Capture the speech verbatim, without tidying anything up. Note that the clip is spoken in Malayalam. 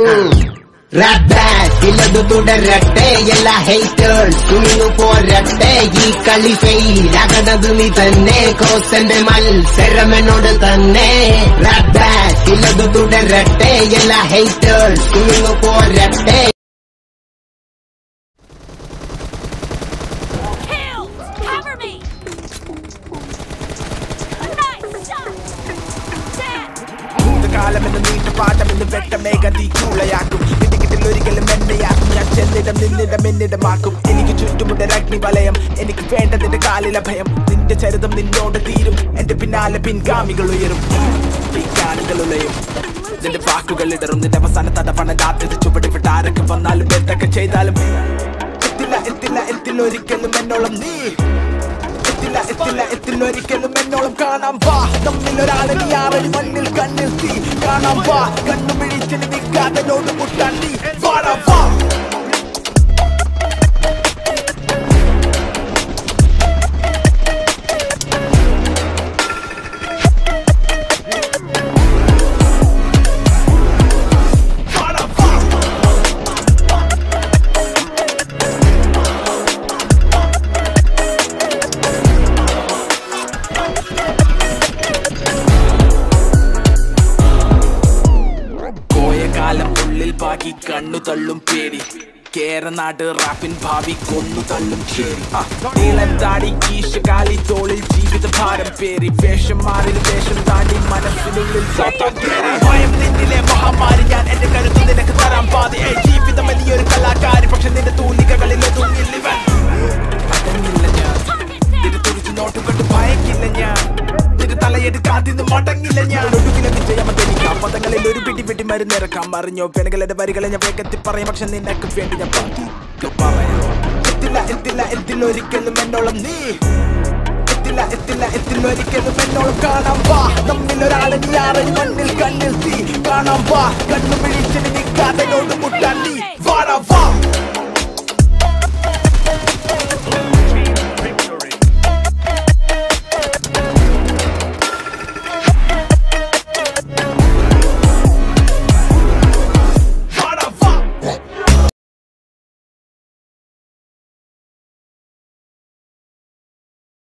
Rap bad, iladu tudaratte, ella haters, tunnu poratte, ee kali fail, agadadu ni thanne, kosende malsaram enodu thanne. Rap bad, iladu tudaratte, ella haters, tunnu poratte. Kill! Cover me! Nice shot! Dead! കാലം എന്ന് നീണ്ട പാഠം എന്ന് വെട്ടമേകതി ചൂളയാക്കും ഒരിക്കലും എന്നെയാക്കും ഞാൻ ചെന്നിടം നിന്നിടം എന്നിടമാക്കും എനിക്ക് ചുറ്റുമുണ്ട് അഗ്നി വലയം എനിക്ക് വേണ്ടതിന്റെ കാലില ഭയം നിന്റെ ചരിതം നിന്നോട് തീരും എന്റെ പിന്നാലെ പിൻഗാമികൾ ഉയരും പിൻഗാമികൾ ഉലയും നിന്റെ വാക്കുകൾ ഇടറും നിന്റെ അവസാന തടവണ രാത്രി ചുവടി വിട്ട് ആരൊക്കെ വന്നാലും എന്തൊക്കെ ചെയ്താലും എത്തില്ല എത്തില്ല എത്തില്ല ഒരിക്കലും എന്നോളം നീ എത്തില്ല എത്തില്ല എത്തില്ല ഒരിക്കലും എന്നോളം കാണാം വാ നമ്മിൽ ഒരാളെ നീ ആറടി മണ്ണിൽ കണ്ണിൽ തീ കാണാം വാ കണ്ണു പിടിച്ചിന് നിൽക്കാതനോട് മുട്ടാൻ നീ വാടാ വാ ബാക്കി കണ്ണു തള്ളും പേടി കേരനാട് റാപ്പിൻ ഭാവി കൊന്നു തള്ളും ചേരി നീളം താടി കീശ കാലി തോളിൽ ജീവിത ഭാരം പേരി വേഷം മാറി വേഷം താണ്ടി മനസ്സിനുള്ളിൽ ഭയം നിന്നിലെ മഹാമാരി ഞാൻ എന്റെ കരുത്ത് നിനക്ക് തരാൻ പാതി ജീവിതം വലിയൊരു കലാകാരി പക്ഷെ നിന്റെ തൂലികകളിൽ ഒതുങ്ങില്ല അടങ്ങില്ല ഞാൻ നിന്റെ തുറിച്ച് നോട്ടം കണ്ട് ഭയക്കില്ല ഞാൻ നിന്റെ തലയെടുക്കാതിന്ന് മടങ്ങില്ല ഞാൻ ഒടുകിലെ വിജയമതെനിക്കാം പദങ്ങളിൽ ഒരു പിടി പിടി മരുന്നിറക്കാം അറിഞ്ഞോ പെണുകളുടെ വരികളെ ഞാൻ വേഗത്തിൽ പറയും പക്ഷെ നിനക്ക് വേണ്ടി ഞാൻ പറയാം എത്തില്ല എത്തില്ല എത്തില്ല ഒരിക്കലും എന്നോളം നീ എത്തില്ല എത്തില്ല എത്തില്ല ഒരിക്കലും എന്നോളം കാണാം വാ നമ്മിൽ ഒരാളെ നീ ആറടി മണ്ണിൽ കണ്ണിൽ തീ കാണാം വാ കണ്ണു പിടിച്ചിന് നിൽക്കാതനോട് മുട്ടാൻ നീ വാടാ വാ